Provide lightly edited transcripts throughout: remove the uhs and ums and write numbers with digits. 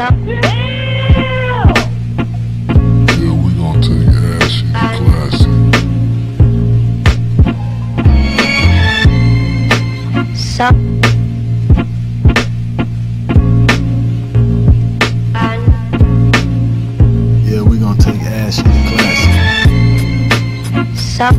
we gonna take action classic. Yeah, we gonna take action classic.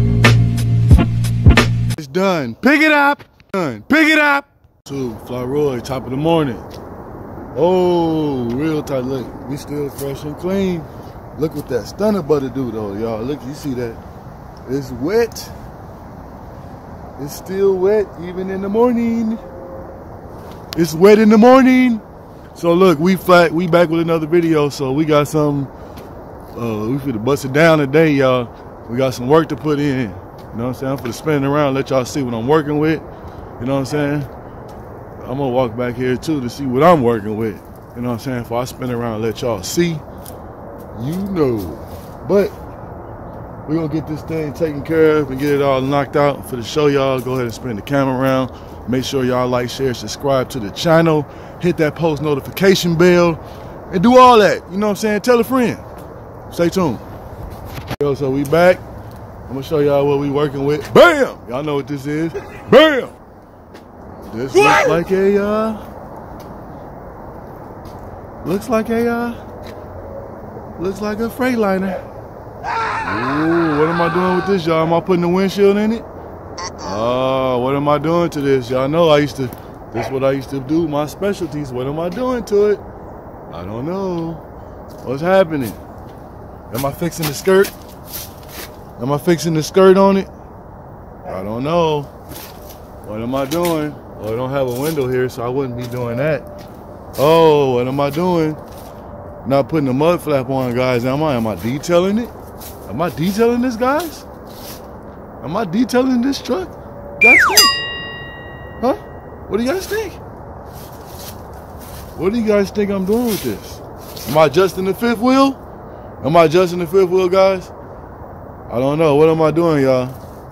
It's done. Pick it up. Done. Pick it up. To Flyroy, top of the morning. Oh, real tight. Look, we still fresh and clean. Look what that stunner butter do though, y'all. Look, you see that? It's wet. It's still wet even in the morning. It's wet in the morning. So look, we back with another video. So we got some, we finna bust it down today, y'all. We got some work to put in. You know what I'm saying? I'm finna spin it around, let y'all see what I'm working with. You know what I'm saying? I'm gonna walk back here too to see what I'm working with. You know what I'm saying? If I spin around and let y'all see, you know. But we're gonna get this thing taken care of and get it all knocked out. For the show, y'all, go ahead and spin the camera around. Make sure y'all like, share, subscribe to the channel. Hit that post notification bell and do all that. You know what I'm saying? Tell a friend. Stay tuned. Yo, so we back. I'm gonna show y'all what we working with. Bam! Y'all know what this is. Bam! This looks like a Freightliner. Ooh, what am I doing with this, y'all? Am I putting the windshield in it? Oh, what am I doing to this? Y'all know this is what I used to do, my specialties. What am I doing to it? I don't know. What's happening? Am I fixing the skirt? Am I fixing the skirt on it? I don't know. What am I doing? Oh, I don't have a window here, so I wouldn't be doing that. Oh, what am I doing? Not putting the mud flap on, guys. Am I detailing it? Am I detailing this, guys? Am I detailing this truck? You guys think? Huh? What do you guys think? What do you guys think I'm doing with this? Am I adjusting the fifth wheel? Am I adjusting the fifth wheel, guys? I don't know. What am I doing, y'all?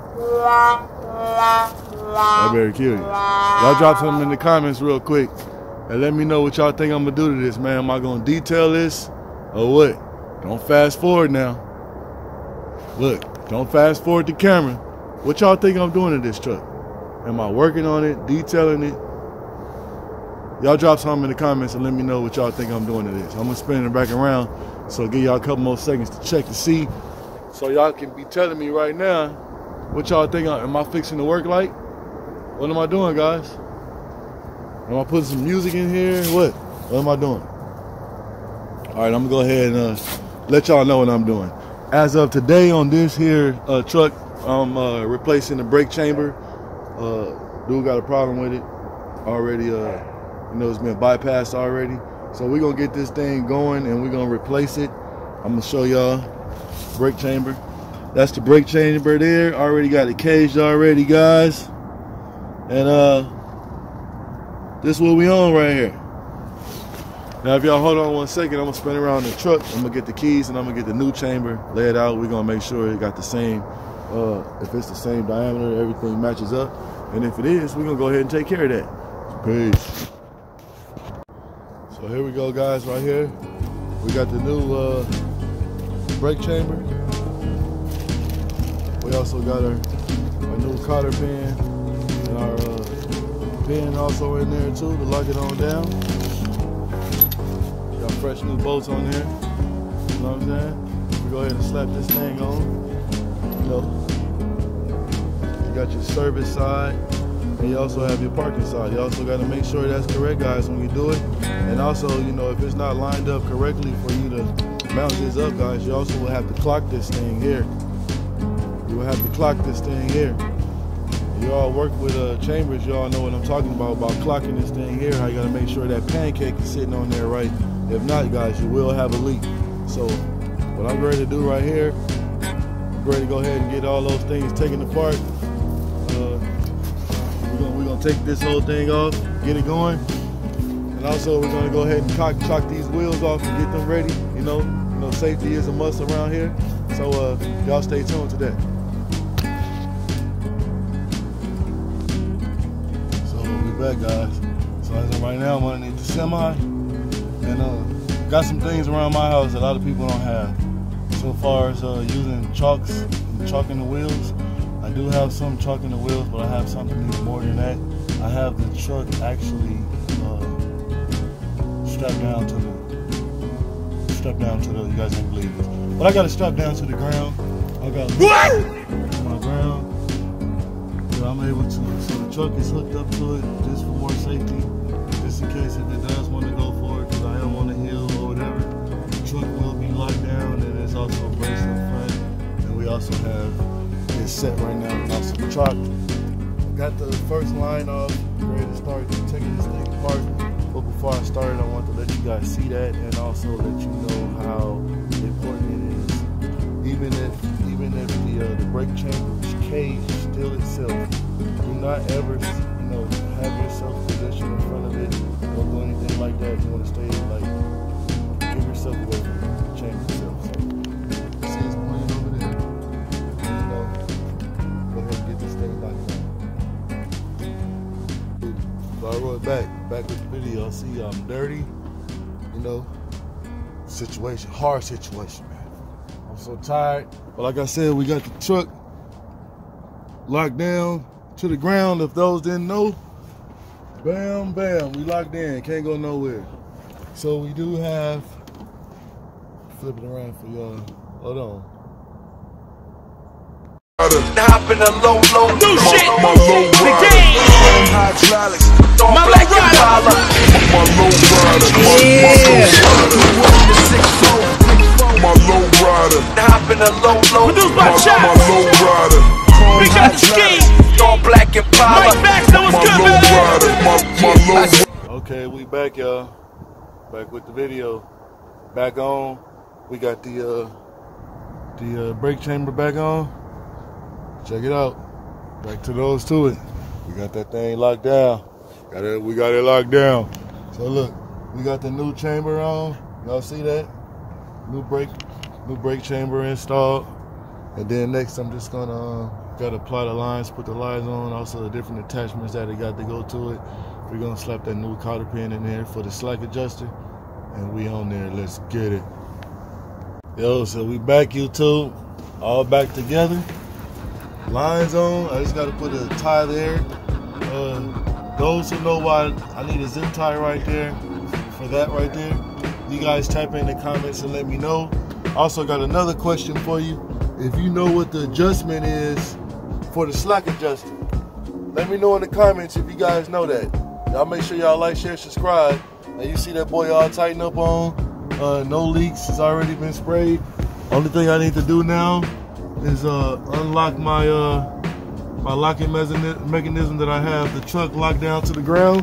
I better kill you. Y'all drop something in the comments real quick and let me know what y'all think I'm gonna do to this, man. Am I gonna detail this or what? Don't fast forward now. Look, don't fast forward the camera. What y'all think I'm doing to this truck? Am I working on it, detailing it? Y'all drop something in the comments and let me know what y'all think I'm doing to this. I'm gonna spin it back around, so give y'all a couple more seconds to check to see, so y'all can be telling me right now what y'all think. Am I fixing the work light? What am I doing, guys? Am I putting some music in here? What am I doing? All right, I'm gonna go ahead and let y'all know what I'm doing. As of today on this here truck, I'm replacing the brake chamber. Dude got a problem with it already. You know, it's been bypassed already. So we're gonna get this thing going and we're gonna replace it. I'm gonna show y'all brake chamber. That's the brake chamber there. Already got it caged already, guys. And this is what we on right here. Now if y'all hold on 1 second, I'm gonna spin around the truck. I'm gonna get the keys and I'm gonna get the new chamber, lay it out. We're gonna make sure it got the same, if it's the same diameter, everything matches up. And if it is, we're gonna go ahead and take care of that. Peace. So here we go, guys, right here. We got the new brake chamber. We also got our new cotter pin and our pin also in there too to lock it on down. Got fresh new bolts on there. You know what I'm saying? We go ahead and slap this thing on. You know, you got your service side. And you also have your parking side. You also got to make sure that's correct, guys, when you do it. And also, you know, if it's not lined up correctly for you to mount this up, guys, you also will have to clock this thing here. You will have to clock this thing here. You all work with chambers, you all know what I'm talking about clocking this thing here. How you got to make sure that pancake is sitting on there right. If not, guys, you will have a leak. So what I'm ready to do right here, I'm ready to go ahead and get all those things taken apart. We're gonna take this whole thing off, get it going, and also we're gonna go ahead and chock these wheels off and get them ready. You know, safety is a must around here. So y'all stay tuned to that. So we back, guys. So as of right now, I'm underneath the semi, and got some things around my house that a lot of people don't have. So far as using chalk in the wheels, I do have some chalk in the wheels, but I have something even more than that. I have the truck actually strapped down to the, you guys don't believe this, but I got it strapped down to the ground. I got my ground. So I'm able to, so the truck is hooked up to it just for more safety, just in case if it does want to go for it, because I am on the hill or whatever. The truck will be locked down, and there's also a brace in front, and we also have it set right now, and also the truck. Got the first line off, ready to start taking this thing apart. But before I start, I want to let you guys see that, and also let you know how important it is. Even if the brake chamber is caged still itself, do not ever, have yourself positioned in front of it or do anything like that. You want to stay give yourself away from the chamber itself. So, see it's playing over there. Go ahead and get this thing locked down. So I roll it back with the video. I see I'm dirty, hard situation, man. I'm so tired. But like I said, we got the truck locked down to the ground. If those didn't know, bam, bam, we locked in. Can't go nowhere. So we do have, flip it around for y'all. Hold on. Hop in a low, new shit. My low rider, hydraulics, My black Impala. My low rider, my low rider, Hop in a low, produced by Chop. My low rider, we got the ski. All black Impala. Mike Baxter, what's good, man? Okay, we back, y'all. Back with the video. Back on. We got the brake chamber back on. Check it out. Back to those to it. We got that thing locked down. We got it locked down. So look, we got the new chamber on. Y'all see that? New brake chamber installed. And then next I'm just gonna gotta apply the lines, put the lines on, also the different attachments that it got to go to it. We're gonna slap that new cotter pin in there for the slack adjuster. And we on there, let's get it. Yo, so we back, YouTube. All back together. Lines on. I just gotta put a tie there. Those who know why I need a zip tie right there, for that right there, you guys type in the comments and let me know. Also got another question for you. If you know what the adjustment is for the slack adjuster, let me know in the comments if you guys know that. Y'all make sure y'all like, share, subscribe. And you see that boy all tighten up on. No leaks, it's already been sprayed. Only thing I need to do now is unlock my my locking mechanism that I have the truck locked down to the ground.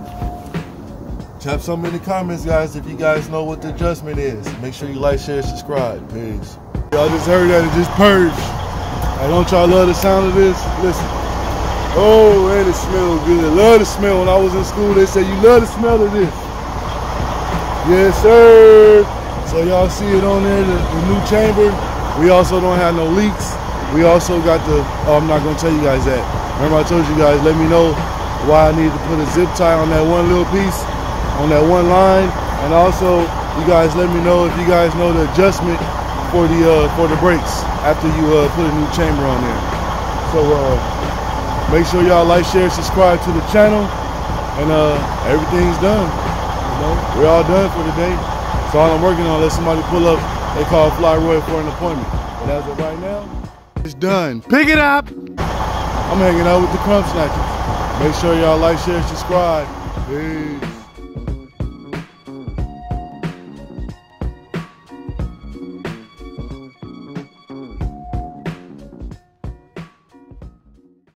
Tap something in the comments, guys, if you guys know what the adjustment is. Make sure you like, share, subscribe. Peace. Y'all just heard that it just purged. Don't y'all love the sound of this? Listen. Oh, and it smells good. Love the smell. When I was in school, they said you love the smell of this. Yes, sir. So y'all see it on there, the new chamber. We also don't have no leaks. We also got the, I'm not gonna tell you guys that. Remember I told you guys, let me know why I need to put a zip tie on that one little piece, on that one line. And also, you guys let me know if you guys know the adjustment for the brakes after you put a new chamber on there. So make sure y'all like, share, subscribe to the channel, and everything's done. We're all done for the day. So all I'm working on, let somebody pull up, they call Fly Roy for an appointment. But as of right now, it's done. Pick it up. I'm hanging out with the Crumb Snatchers. Make sure y'all like, share, subscribe. Peace.